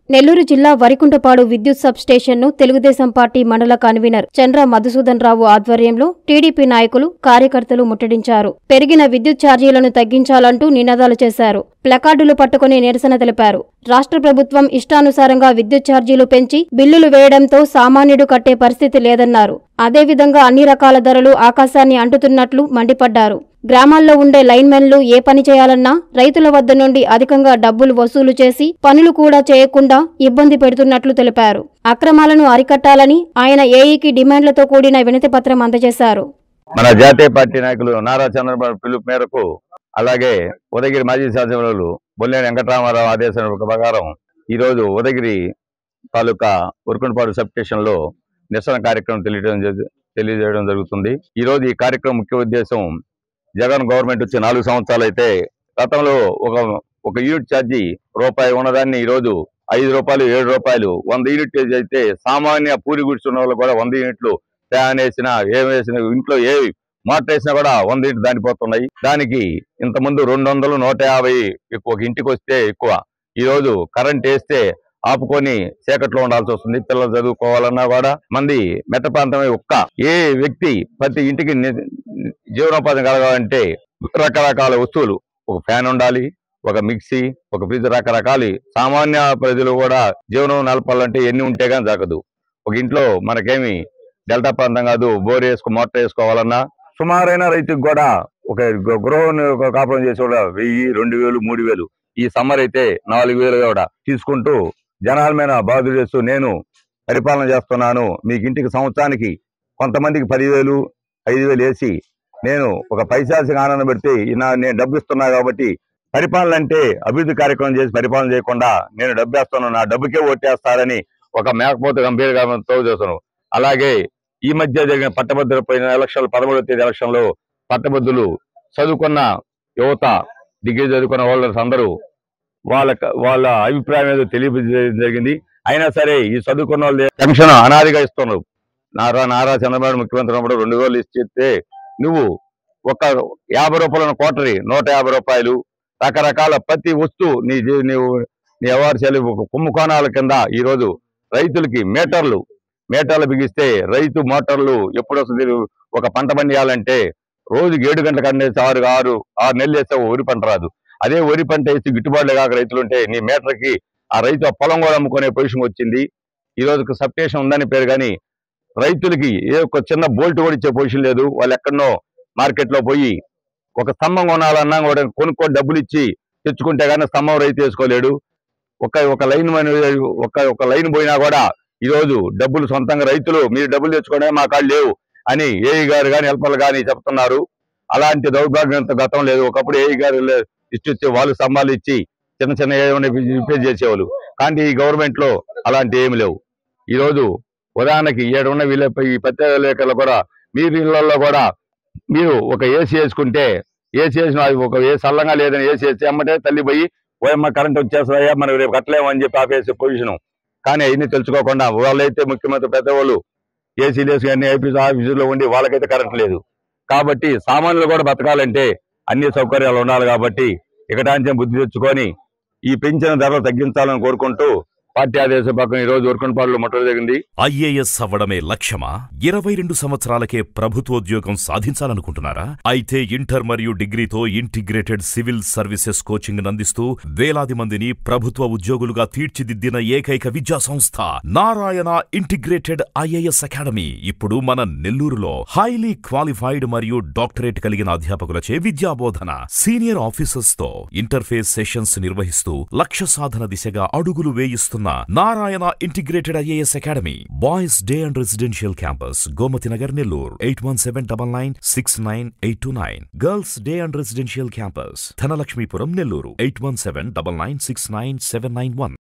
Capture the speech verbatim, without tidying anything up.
నెల్లూరు జిల్లా వరికుంటపాడు విద్యుత్ సబ్ స్టేషన్ను తెలుగుదేశం పార్టీ మండల కన్వీనర్ చంద్ర మధుసూదన్ రావు ఆధ్వర్యంలో టీడీపీ నాయకులు కార్యకర్తలు ముట్టడించారు. పెరిగిన విద్యుత్ ఛార్జీలను తగ్గించాలంటూ నినాదాలు చేశారు. ప్లకార్డులు పట్టుకుని నిరసన తెలిపారు. రాష్ట్ర ప్రభుత్వం ఇష్టానుసారంగా విద్యుత్ ఛార్జీలు పెంచి బిల్లులు వేయడంతో సామాన్యుడు కట్టే పరిస్థితి లేదన్నారు. అదేవిధంగా అన్ని రకాల ధరలు ఆకాశాన్ని అంటుతున్నట్లు మండిపడ్డారు. గ్రామాల్లో ఉండే లైన్మెన్లు ఏ పని చేయాలన్నా రైతుల వద్ద నుండి అధికంగా డబ్బులు వసూలు చేసి పనులు కూడా చేయకుండా ఇబ్బంది పెడుతున్నట్లు తెలిపారు. అక్రమాలను అరికట్టాలని ఆయన ఏఈకి డిమాండ్లతో కూడిన వినతి పత్రం అందజేశారు. మన జాతీయ పార్టీ నాయకులు నారా చంద్రబాబు పిలుపు మేరకు అలాగే ఉదయగిరి మాజీ శాసనసభ్యులు బొల్లేని వెంకటరామారావు ఆదేశాల ప్రకారం ఈరోజు ఉదయగిరి తాలూకా వరికుంటపాడు సబ్ స్టేషన్లో నిరసన కార్యక్రమం తెలియజేయడం తెలియజేయడం జరుగుతుంది. ఈరోజు ఈ కార్యక్రమం ముఖ్య ఉద్దేశం, జగన్ గవర్నమెంట్ వచ్చి నాలుగు సంవత్సరాలు అయితే గతంలో ఒక ఒక యూనిట్ ఛార్జీ రూపాయి ఉన్నదాన్ని ఈరోజు ఐదు రూపాయలు ఏడు రూపాయలు వంద యూనిట్ అయితే సామాన్య పూరి గుడిచున్న వాళ్ళు కూడా వంద యూనిట్లు ఫ్యాన్ వేసినా ఏం వేసినా ఇంట్లో ఏ మోటార్ వేసినా కూడా వంద యూనిట్ దాటిపోతున్నాయి. దానికి ఇంతకుముందు రెండు వందలు నూట యాభై ఎక్కువ ఇంటికి వస్తే ఎక్కువ. ఈరోజు కరెంట్ వేస్తే ఆపుకొని చీకట్లో ఉండాల్సి వస్తుంది. పిల్లలు చదువుకోవాలన్నా కూడా మంది మెట్ట ప్రాంతమే ఒక్క ఏ వ్యక్తి ప్రతి ఇంటికి జీవనోపాధి కలగాలంటే రకరకాల వస్తువులు, ఒక ఫ్యాన్ ఉండాలి, ఒక మిక్సీ, ఒక ఫ్రిడ్జ్, రకరకాల సామాన్య ప్రజలు కూడా జీవనం నడపాలంటే ఎన్ని ఉంటే కానీ జరగదు. ఒక ఇంట్లో మనకేమి డెల్టా ప్రాంతం కాదు, బోర్ వేసుకో మోటార్ వేసుకోవాలన్నా సుమారైన రైతుకు కూడా ఒక గృహ కాపురం చేసి కూడా వెయ్యి రెండు వేలు మూడు వేలు ఈ సమ్మర్ అయితే నాలుగు వేలు కూడా తీసుకుంటూ జనాల మీద బాధలు చేస్తూ నేను పరిపాలన చేస్తున్నాను, మీకు ఇంటికి సంవత్సరానికి కొంతమందికి పదివేలు ఐదు వేలు వేసి నేను ఒక పైశాసిక ఆనందం పెడితే నేను డబ్బు ఇస్తున్నా కాబట్టి పరిపాలన అంటే అభివృద్ధి కార్యక్రమం చేసి పరిపాలన చేయకుండా నేను డబ్బు వేస్తాను, నా డబ్బుకే ఓటేస్తారని ఒక మేకపోతే గంభీరంగా చేస్తాను. అలాగే ఈ మధ్య జరిగిన పట్టభద్రుల పోయిన ఎలక్షన్లు పదమూడవ తేదీ ఎలక్షన్లో పట్టభద్రులు చదువుకున్న యువత, డిగ్రీ చదువుకున్న వాళ్ళ అందరూ వాళ్ళ వాళ్ళ అభిప్రాయం ఏదో తెలియజేయడం జరిగింది. అయినా సరే ఈ చదువుకున్న వాళ్ళు పెన్షన్ అనాదిగా ఇస్తున్నారు. నారా నారా చంద్రబాబు ముఖ్యమంత్రి ఉన్నప్పుడు రెండు వేలు ఇస్తే నువ్వు ఒక యాభై రూపాయల కోటరీ నూట యాభై రూపాయలు రకరకాల ప్రతి వస్తువు నీ నీవు నీ ఎవరు చెల్లి కుంభకోణాల కింద ఈరోజు రైతులకి మీటర్లు మీటర్లు బిగిస్తే రైతు మోటార్లు ఎప్పుడు వస్తుంది? ఒక పంట పండియాలంటే రోజుకి ఏడు గంటల కండేసి ఆరు ఆరు ఆరు నెలలు వేస్తే వరి పంట రాదు. అదే వరి పంట వేసి గిట్టుబాటులే కాక రైతులు ఉంటే నీ మీటర్కి ఆ రైతు ఆ పొలం కూడా అమ్ముకునే పొజిషన్ వచ్చింది. ఈరోజు సబ్ స్టేషన్ ఉందని పేరు కానీ రైతులకి ఏ ఒక చిన్న బోల్ట్ కూడా ఇచ్చే పొజిషన్ లేదు. వాళ్ళు ఎక్కడనో మార్కెట్లో పోయి ఒక స్తంభం కొనాలన్నా కూడా కొనుక్కొని డబ్బులు ఇచ్చి తెచ్చుకుంటే కానీ స్తంభం రైతు వేసుకోలేడు. ఒక ఒక లైన్ ఒక ఒక లైన్ పోయినా కూడా ఈరోజు డబ్బులు సొంతంగా రైతులు మీరు డబ్బులు తెచ్చుకోవడమే మా కాళ్ళు లేవు అని ఏఈ గారు కానీ హెల్పర్లు కానీ చెప్తున్నారు. అలాంటి దౌర్భాగ్యంతో గతం లేదు. ఒకప్పుడు ఏఈ గారు ఇష్ట ఇచ్చి వాళ్ళు స్తంభాలు ఇచ్చి చిన్న చిన్న ఏమైనా రిపేర్ చేసేవాళ్ళు. కానీ ఈ గవర్నమెంట్ లో అలాంటి ఏమి లేవు. ఈరోజు ఉదాహరణకి ఏడు ఉన్న వీళ్ళ ఈ ప్రత్యేక లేఖలు కూడా మీరు ఇళ్లలో కూడా మీరు ఒక ఏసీ వేసుకుంటే ఏసీ వేసిన ఒక ఏ సల్లంగా లేదని ఏసీ వేస్తే అమ్మటే తల్లి పోయి ఓయమ్మ కరెంట్ వచ్చేస్తాయా మనం రేపు కట్టలేమని చెప్పి ఆపేసే పొజిషను. కానీ అవన్నీ తెలుసుకోకుండా వాళ్ళైతే ముఖ్యమంత్రి పెద్దవాళ్ళు ఏసీలు వేసి అన్ని ఐపీఎస్ ఆఫీసులో ఉండి వాళ్ళకైతే కరెంట్ లేదు. కాబట్టి సామాన్యులు కూడా బతకాలంటే అన్ని సౌకర్యాలు ఉండాలి. కాబట్టి ఇకటాంచం బుద్ధి తెచ్చుకొని ఈ పెంచిన ధరలు తగ్గించాలని కోరుకుంటూ పార్టీ ఆదేశం పక్కన ఈ రోజు వరికుంటపాడులో మొట్టలు జరిగింది. ఐఏఎస్ అవ్వడమే లక్ష్యమా? ఇరవై రెండు సంవత్సరాలకే ప్రభుత్వోద్యోగం సాధించాలనుకుంటున్నారా? అయితే ఇంటర్ మరియు డిగ్రీతో ఇంటిగ్రేటెడ్ సివిల్ సర్వీసెస్ కోచింగ్ అందిస్తూ వేలాది మందిని ప్రభుత్వ ఉద్యోగులుగా తీర్చిదిద్దిన ఏకైక విద్యా సంస్థ నారాయణ ఇంటిగ్రేటెడ్ ఐఏఎస్ అకాడమీ ఇప్పుడు మన నెల్లూరులో హైలీ క్వాలిఫైడ్ మరియు డాక్టరేట్ కలిగిన అధ్యాపకులచే విద్యాబోధన, సీనియర్ ఆఫీసర్స్ తో ఇంటర్ఫేస్ సెషన్స్ నిర్వహిస్తూ లక్ష్య సాధన దిశగా అడుగులు వేయిస్తున్న Narayana integrated IAS academy. Boys day and residential campus Gomathi Nagar Nellore eight one seven double nine six nine eight two nine. Girls day and residential campus Dhanalakshmipuram Nellore eight one seven double nine six nine seven nine one.